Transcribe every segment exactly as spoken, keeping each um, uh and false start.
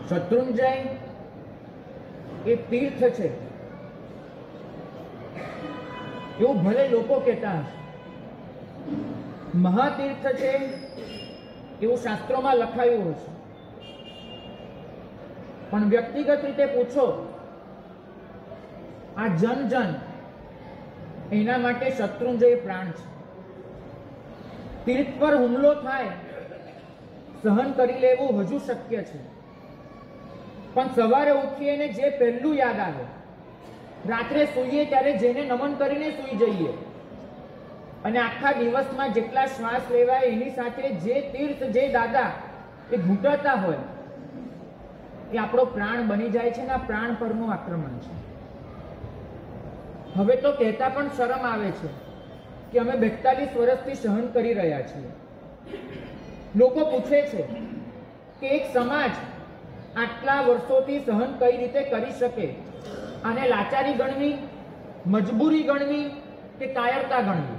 શત્રુંજય એ તીર્થ છે એવું ભલે લોકો કહેતા હશે, મહાતીર્થ છે એવું શાસ્ત્રોમાં લખાયું હશે, પણ વ્યક્તિગત રીતે પૂછો, આ જન જન એના માટે શત્રુંજય પ્રાણ છે. તીર્થ પર હુમલો થાય સહન કરી લેવું હજુ શક્ય છે, પણ સવારે ઉઠીને જે પહેલું યાદ આવે, રાત્રે સૂઈએ ત્યારે જેને નમન કરીને સૂઈ જઈએ, અને આખા દિવસમાં જેટલા શ્વાસ લેવાય એની સાથે જે તીર્થ, જે દાદા એ ઘૂંટાતા હોય એ આપણો પ્રાણ બની જાય છે ને આ પ્રાણ પરનું આક્રમણ છે. હવે તો કહેતા પણ શરમ આવે છે કે અમે બેતાલીસ વર્ષથી સહન કરી રહ્યા છીએ. લોકો પૂછે છે કે એક સમાજ આટલા વર્ષોથી સહન કઈ રીતે કરી શકે? આને લાચારી ગણવી, મજબૂરી ગણવી કે કાયરતા ગણવી?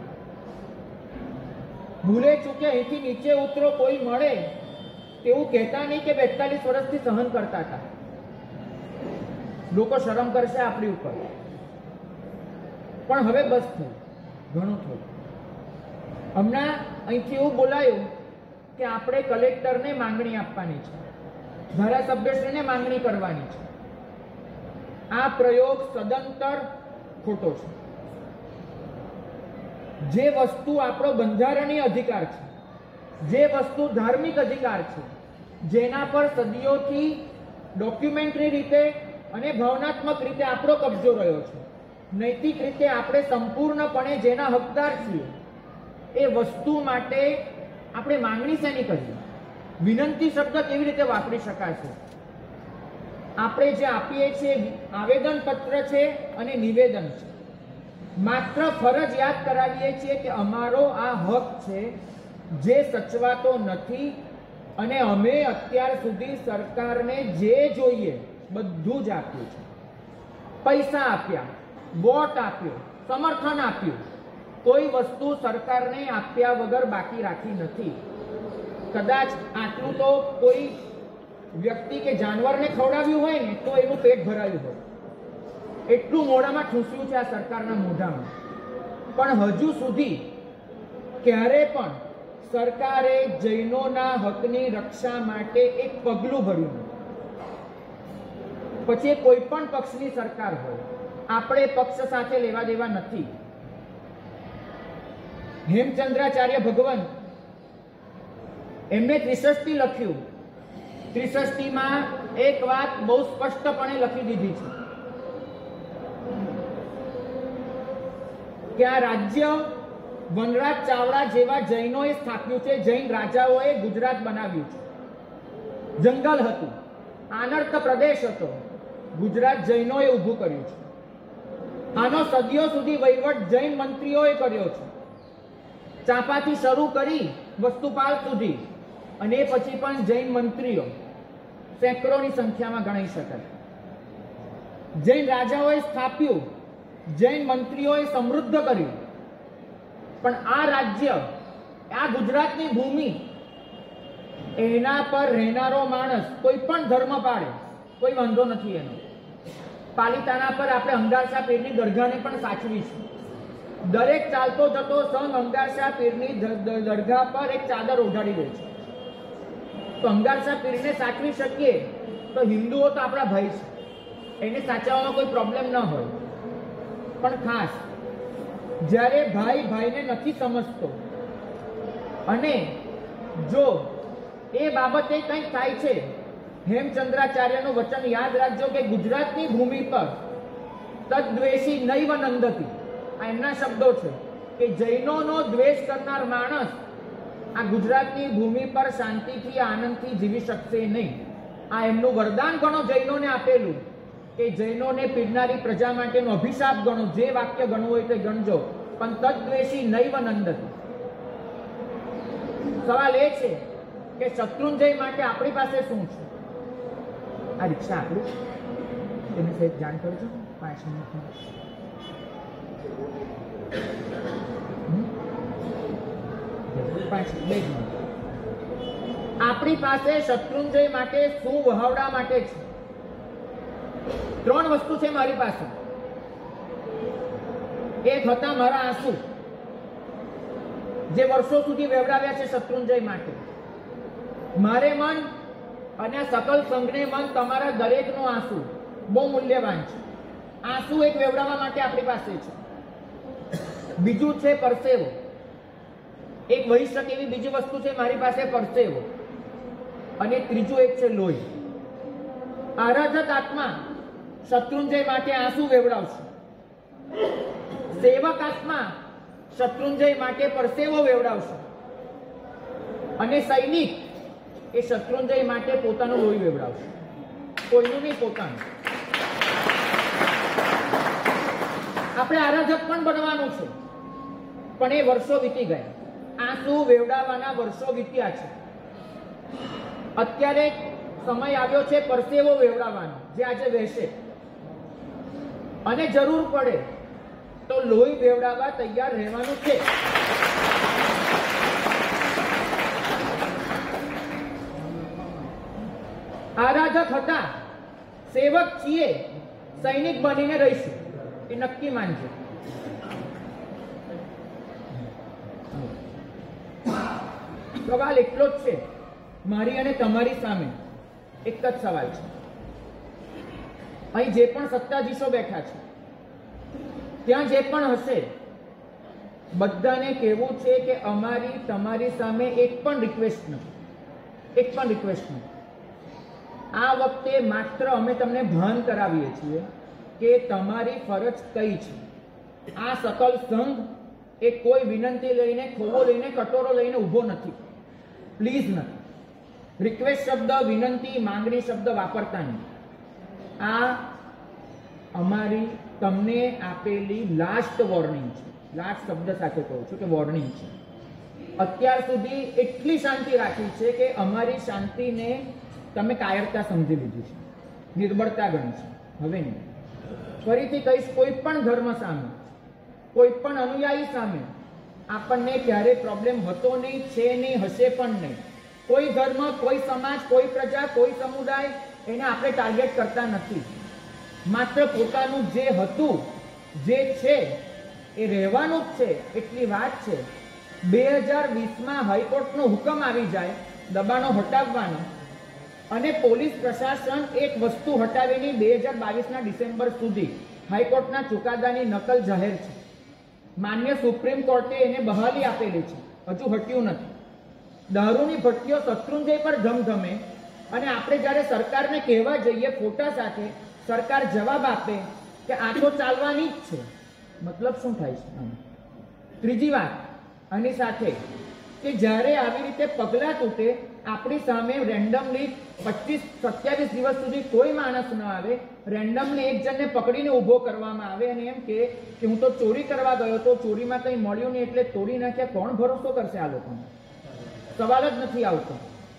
ભૂલે ચૂકે અહીંથી નીચે ઉતરો કોઈ મળે તેવું કહેતા નહીં કે બેતાલીસ વર્ષથી સહન કરતા હતા. લોકો શરમ કરશે આપણી ઉપર. પણ હવે બસ થયું, ઘણું થયું. હમણાં અહીંથી એવું બોલાયું કે આપણે કલેક્ટરને માંગણી આપવાની છે, ધારાસભ્યશ્રીને માંગણી કરવાની છે. આ પ્રયોગ સદંતર ખોટો છે. જે વસ્તુ આપણો બંધારણીય અધિકાર છે, જે વસ્તુ ધાર્મિક અધિકાર છે, જેના પર સદીઓથી ડોક્યુમેન્ટરી રીતે અને ભાવનાત્મક રીતે આપણો કબજો રહ્યો છે, નૈતિક રીતે આપણે સંપૂર્ણપણે જેના હકદાર છીએ, એ વસ્તુ માટે આપણે માંગણી શેની કરીએ? વિનંતી શબ્દ કેવી રીતે વાપરી શકાશે? આપણે જે આપીએ છીએ આવેદન પત્ર છે અને નિવેદન છે. માત્ર ફરજ યાદ કરાવીએ છીએ કે અમારો આ હક છે જે સચવાતો નથી, અને અમે અત્યાર સુધી સરકારને જે જોઈએ બધું જ આપ્યું છે. પૈસા આપ્યા, વોટ આપ્યો, સમર્થન આપ્યું, કોઈ વસ્તુ સરકારને આપ્યા વગર બાકી રાખી નથી. કદાચ આટલું તો કોઈ વ્યક્તિ કે જાનવરને ખવડાવ્યું હોય ને તો એનું પેટ ભરાયું હોય, એટલું મોઢામાં ઠૂંસ્યું છે આ સરકારના મોઢામાં. પણ હજુ સુધી ક્યારે પણ સરકારે જૈનોના હકની રક્ષા માટે એક પગલું ભર્યું નથી. પછી કોઈ પણ પક્ષની સરકાર હોય, આપણે પક્ષ સાથે લેવા દેવા નથી. હેમચંદ્રાચાર્ય ભગવાન એમને ત્રિષષ્ટિ લખ્યું. ત્રિષષ્ટિમાં એક વાત બહુ સ્પષ્ટપણે લખી દીધી છે કે આ રાજ્ય વનરાજ ચાવડા જેવા જૈનોએ સ્થાપ્યું છે, જૈન રાજાઓએ ગુજરાત બનાવ્યું છે. જંગલ હતું, આનર્ત પ્રદેશ હતો, ગુજરાત જૈનોએ ઊભું કર્યું છે. આનો સદીઓ સુધી વહીવટ જૈન મંત્રીઓએ કર્યો છે, ચાંપાથી શરૂ કરી વસ્તુપાલ સુધી, અને એ પછી પણ જૈન મંત્રીઓ સેંકડોની સંખ્યામાં ગણાઈ શકાય. જૈન રાજાઓએ સ્થાપ્યું, જૈન મંત્રીઓએ સમૃદ્ધ કર્યું. પણ આ રાજ્ય, આ ગુજરાતની ભૂમિ, એના પર રહેનારો માણસ કોઈ પણ ધર્મ પાળે કોઈ વાંધો નથી એનો. પાલિતાણા પર આપણે અંગારશા પીરની દરગાહને પણ સાચવી છે. દરેક ચાલતો જતો સંઘ અંગારશા પીરની દરગાહ પર એક ચાદર ઓઢાડી દે છે. તો અંગારશા પીરને સાચવી શકીએ તો હિન્દુઓ તો આપણા ભાઈ છે, એને સાચવવામાં કોઈ પ્રોબ્લેમ ન હોય. પણ ખાસ જ્યારે ભાઈ ભાઈને નથી સમજતો, અને જો એ બાબતે કંઈક થાય છે, હેમચંદ્રાચાર્યનું વચન યાદ રાખજો કે ગુજરાતની ભૂમિ પર તદ્વેષી નૈવ નંદતી, આ એમના શબ્દો છે કે જૈનોનો દ્વેષ કરનાર માણસ આ ગુજરાતની ભૂમિ પર શાંતિથી આનંદથી જીવી શકશે નહીં. આ એમનું વરદાન ગણો, જૈનોને આપેલું, કે જૈનોને પીડનારી પ્રજા માટેનો અભિશાપ ગણો, જે વાક્ય ગણવું હોય તે ગણજો, પણ તદ્વેષી નૈવ નંદતી. સવાલ એ છે કે શત્રુંજય માટે આપણી પાસે શું છે? આ રિક્ષા આપણું, એની સાહેબ જાણ કરજો પાંચ મિનિટમાં. પાંચ બે મિનિટ આપણી પાસે શત્રુંજય માટે શું વહાવડા માટે છે? ત્રણ વસ્તુ છે મારી પાસે. એક હતા મારા આંસુ, જે વર્ષો સુધી વેવડાવ્યા છે શત્રુંજય માટે. મારે મન અને સકલ સંઘને મન, તમારા દરેકનો આંસુ બહુ મૂલ્યવાન છે. આંસુ એક વેવડાવવા માટે આપણી પાસે છે. બીજું છે પરસેવો. એક વહી શકે એવી બીજી વસ્તુ છે મારી પાસે, પરસેવો. અને ત્રીજું એક છે લોહી. આરાધક આત્મા શત્રુંજય માટે આંસુ વેવડાવશે. સેવક આત્મા શત્રુંજય માટે પરસેવો વેવડાવશે. અને સૈનિક એ શત્રુંજય માટે પોતાનું લોહી વેવડાવશે. કોઈનું નહીં, પોતાનું. આપણે આરાધક પણ બનવાનું છે, પણ એ વર્ષો વીતી ગયા. આંસુ વેવડાવવાના વર્ષો વીત્યા છે. અત્યારે સમય આવ્યો છે પરસેવો વેવડાવવાનો, જે આજે વહેશે. અને જરૂર પડે તો લોહી વેવડાવવા તૈયાર રહેવાનું છે. આરાધક હતા, સેવક છીએ, સૈનિક બનીને રહીશું, એ નક્કી માનજો. સવાલ એટલો જ છે મારી અને તમારી સામે. એક જ સવાલ છે. અહીં જે પણ સત્તાધીશો બેઠા છે, ત્યાં જે પણ હશે, બધાને કહેવું છે કે અમારી તમારી સામે એક પણ રિક્વેસ્ટ નથી, એક પણ રિક્વેસ્ટ નથી. આ વખતે માત્ર અમે તમને ભાન કરાવીએ છીએ કે તમારી ફરજ કઈ છે. આ સકલ સંઘ એ કોઈ વિનંતી લઈને, ખોવો લઈને, કટોરો લઈને ઊભો નથી. પ્લીઝ નથી. રિક્વેસ્ટ શબ્દ, વિનંતી, માંગણી શબ્દ વાપરતા નહીં. આ અમારી તમને આપેલી લાસ્ટ વોર્નિંગ છે. લાસ્ટ શબ્દ સાથે કહું છું કે વોર્નિંગ છે. અત્યાર સુધી એટલી શાંતિ રાખી છે કે અમારી શાંતિને તમે કાયરતા સમજી લીધી છે, નિર્બળતા ગણી છે. હવે નહીં. ફરીથી કહીશ, કોઈ પણ ધર્મ સામે, કોઈ પણ અનુયાયી સામે આપણને ક્યારે પ્રોબ્લેમ હતો નહીં, છે નહીં, હશે પણ નહીં. કોઈ ધર્મ, કોઈ સમાજ, કોઈ પ્રજા, કોઈ સમુદાય એને આપણે ટાર્ગેટ કરતા નથી. માત્ર પોતાનું જે હતું, જે છે એ રહેવાનું જ છે, એટલી વાત છે. બે હજાર વીસમાં હાઈકોર્ટનો હુકમ આવી જાય દબાણો હટાવવાનો, અને પોલીસ પ્રશાસન એક વસ્તુ હટાવીને બે હજાર બાવીસના ડિસેમ્બર સુધી હાઈકોર્ટના ચુકાદાની નકલ જાહેર છે. માન્ય સુપ્રીમ કોર્ટે એને બહાલી આપેલી છે, હજુ હટ્યું નથી. દારૂની ભટ્ટીઓ શત્રુંજય પર ધમધમે, અને આપણે જ્યારે સરકારને કહેવા જઈએ ફોટા સાથે, સરકાર જવાબ આપે કે આ તો ચાલવાની જ છે. મતલબ શું થાય છે? ત્રીજી વાત આની સાથે કે જ્યારે આવી રીતે પગલાં તૂટે, આપણી સામે રેન્ડમલી પચીસ સત્યાવીસ દિવસ સુધી કોઈ માણસ ન આવે, રેન્ડમલી એક જણને પકડીને ઊભો કરવામાં આવે અને એમ કે હું તો ચોરી કરવા ગયો તો ચોરીમાં કંઈ મળ્યું નહીં એટલે તોડી નાખ્યા. કોણ ભરોસો કરશે આ લોકોને? સવાલ જ નથી આવતો.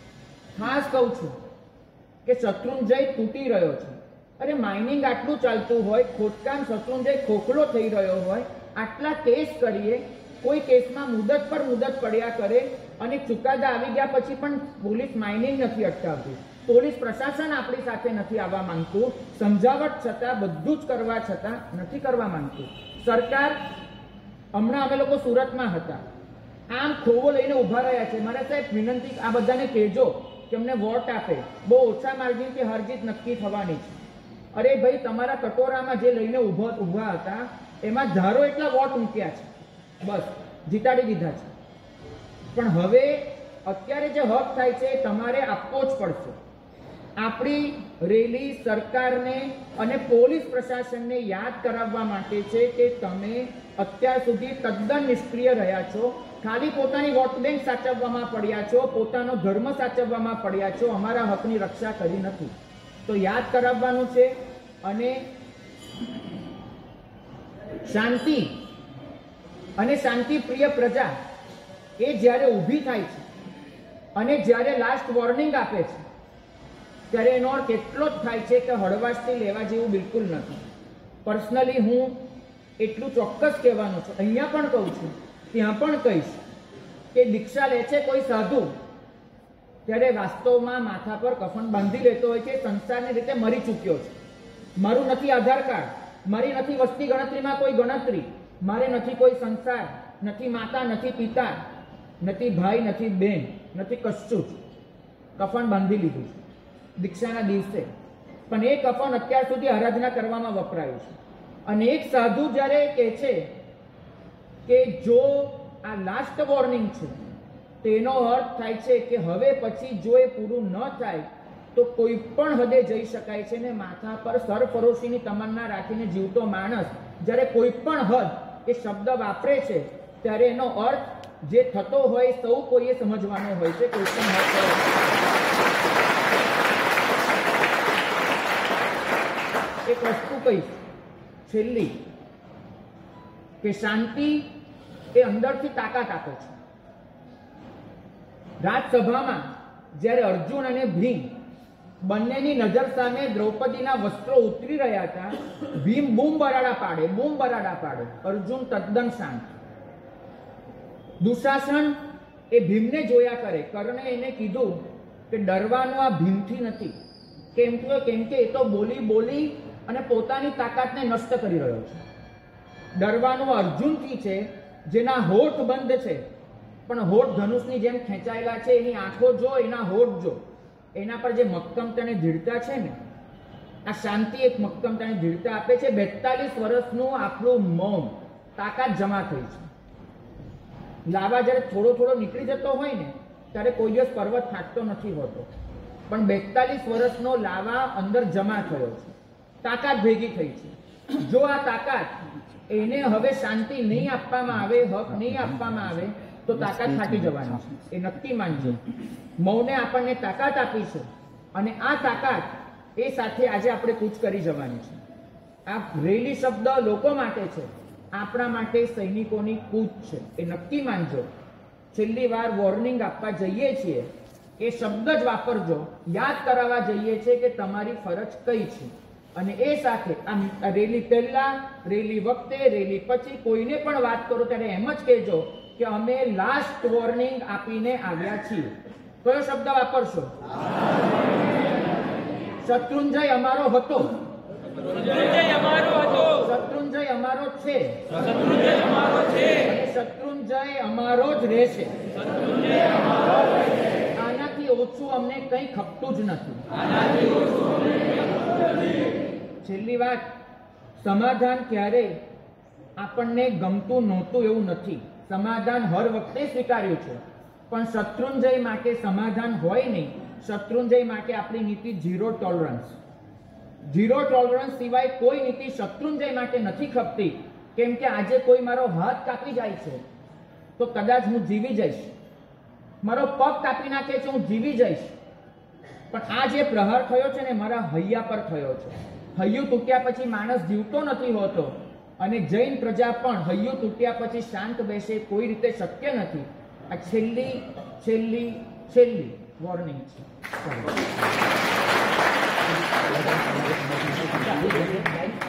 ખાસ કહું છું કે શત્રુંજય તૂટી રહ્યો છે. અરે માઇનિંગ આટલું ચાલતું હોય, ખોદકામ શત્રુંજય ખોખલો થઈ રહ્યો હોય, આટલા કેસ કરીએ, કોઈ કેસમાં મુદત પર મુદત પડ્યા કરે, અને ચુકાદા આવી ગયા પછી પણ પોલીસ માઇનિંગ નથી અટકાવતી. પોલીસ પ્રશાસન આપણી સાથે નથી આવવા માંગતું. સમજાવટ છતાં, બધું જ કરવા છતાં નથી કરવા માંગતું. સરકાર, હમણાં અમે લોકો સુરતમાં હતા, આમ ખોવો લઈને ઉભા રહ્યા છે. મારે સાહેબ વિનંતી, આ બધાને કહેજો કે અમને વોટ આપે. બહુ ઓછા માર્જિનથી હારજીત નક્કી થવાની છે. અરે ભાઈ, તમારા કટોરામાં જે લઈને ઉભા ઉભા હતા એમાં ધારો એટલા વોટ મૂક્યા છે, બસ જીતાડી દીધા છે. પણ હવે અત્યારે જે હક થાય છે તમારે આપવો જ પડશે. આપણી રેલી સરકારને અને પોલીસ પ્રશાસનને યાદ કરાવવા માટે છે કે તમે અત્યાર સુધી તદ્દન નિષ્ક્રિય રહ્યા છો. ખાલી પોતાની વોટ બેંક સાચવવામાં પડ્યા છો, પોતાનો ધર્મ સાચવવામાં પડ્યા છો, અમારા હકની રક્ષા કરી નથી. તો યાદ કરાવવાનું છે. અને શાંતિ અને શાંતિપ્રિય પ્રજા એ જ્યારે ઊભી થાય છે અને જ્યારે લાસ્ટ વોર્નિંગ આપે છે, ત્યારે એનો અર્થ એટલો જ થાય છે કે હળવાશથી લેવા જેવું બિલકુલ નથી. પર્સનલી હું એટલું ચોક્કસ કહેવાનું છું, અહીંયા પણ કહું છું, ત્યાં પણ કહીશ કે દીક્ષા લે છે કોઈ સાધુ, ત્યારે વાસ્તવમાં માથા પર કફન બાંધી લેતો હોય છે, સંસારની રીતે મરી ચૂક્યો છે. મારું નથી આધાર કાર્ડ, મારી નથી વસ્તી ગણતરીમાં કોઈ ગણતરી, મારે નથી કોઈ સંસાર, નથી માતા, નથી પિતા, નથી ભાઈ, નથી બેન, નથી કશું જ. કફન બાંધી લીધું છે દીક્ષાના દિવસે, પણ એ કફન અત્યાર સુધી આરાધના કરવામાં વપરાયું છે. અને એક સાધુ જ્યારે કહે છે કે જો આ લાસ્ટ વોર્નિંગ છે, તેનો અર્થ થાય છે કે હવે પછી જો એ પૂરું ન થાય તો કોઈ પણ હદે જઈ શકાય છે. ને માથા પર સરફરોશીની તમન્ના રાખીને જીવતો માણસ જ્યારે કોઈ પણ હદ એ શબ્દ વાપરે છે ત્યારે એનો અર્થ જે થતો હોય સૌ કોઈએ સમજવાનો હોય છે. કોઈ પણ હદ એક વસ્તુ કહીશ છેલ્લી, કે શાંતિ એ અંદરથી તાકાત આપે છે. રાજસભામાં જ્યારે અર્જુન અને ભીમ બંનેની નજર સામે દ્રૌપદીના વસ્ત્રો ઉતરી રહ્યા હતા, ભીમ બૂમ બરાડા પાડે બૂમ બરાડા પાડે અર્જુન તદ્દન શાંત. દુશાસન એ ભીમને જોયા કરે. કર્ણે એને કીધું કે ડરવાનું આ ભીમથી નથી. કેમ કે કેમ કે એ તો બોલી બોલી અને પોતાની તાકાતને નષ્ટ કરી રહ્યો છે. ડરવાનું અર્જુનથી છે, જેના હોઠ બંધ છે પણ હોઠ ધનુષની જેમ ખેંચાયેલા છે. એની આંખો જો, એના હોઠ જો, એના પર જે મક્કમતા અને દૃઢતા છે ને, આ શાંતિ એક મક્કમતા અને દૃઢતા આપે છે. બેતાલીસ વર્ષનું આપણું મૌન તાકાત જમા થઈ છે. લાવા જ્યારે થોડો થોડો નીકળી જતો હોય ને ત્યારે કોઈ દિવસ પર્વત ફાટતો નથી હોતો, પણ બેતાલીસ વર્ષનો લાવા અંદર જમા થયો છે, તાકાત ભેગી થઈ છે. જો આ તાકાત એને હવે શાંતિ નહીં આપવામાં આવે, હક નહીં આપવામાં આવે તો તાકાત ફાટી જવાની છે. એ નક્કી માનજો. મૌને આપણને તાકાત આપી છે અને આ તાકાત એ સાથે આજે આપણે કૂચ કરી જવાની છે. આ રેલી શબ્દ લોકો માટે છે, આપણા માટે સૈનિકોની કૂચ છે. એ નક્કી માનજો. છેલ્લી વાર વોર્નિંગ આપવા જઈએ છીએ એ શબ્દ જ વાપરજો. યાદ કરાવવા જઈએ છીએ કે તમારી ફરજ કઈ છે. અને એ સાથે આ રેલી પહેલા, રેલી વખતે, રેલી પછી કોઈને પણ વાત કરો ત્યારે એમ જ કહેજો કે અમે લાસ્ટ વોર્નિંગ આપીને આવ્યા છીએ. કયો શબ્દ વાપરશો? શત્રુંજય અમારો હતો, શત્રુંજય અમારો છે, અને શત્રુંજય અમારો જ રહેશે. આનાથી ઓછું અમને કંઈ ખપતું જ નથી. છેલ્લી વાત, સમાધાન ક્યારેય આપણને ગમતું નહોતું એવું નથી. સમાધાન હર વખતે સ્વીકાર્યું છે, પણ શત્રુંજય માટે સમાધાન હોય નહીં. શત્રુંજય માટે આપણી નીતિ ઝીરો ટોલરન્સ. ઝીરો ટોલરન્સ સિવાય કોઈ નીતિ શત્રુંજય માટે નથી ખપતી. કેમ કે આજે કોઈ મારો હાથ કાપી જાય છે તો કદાચ હું જીવી જઈશ, મારો પગ કાપી નાખે છે હું જીવી જઈશ, પણ આ જે પ્રહાર થયો છે ને મારા હૈયા પર થયો છે. હૈયું તૂટ્યા પછી માણસ જીવતો નથી હોતો, અને જૈન પ્રજા પણ હૈયું તૂટ્યા પછી શાંત બેસે કોઈ રીતે શક્ય નથી. આ છેલ્લી છેલ્લી છેલ્લી વોર્નિંગ છે.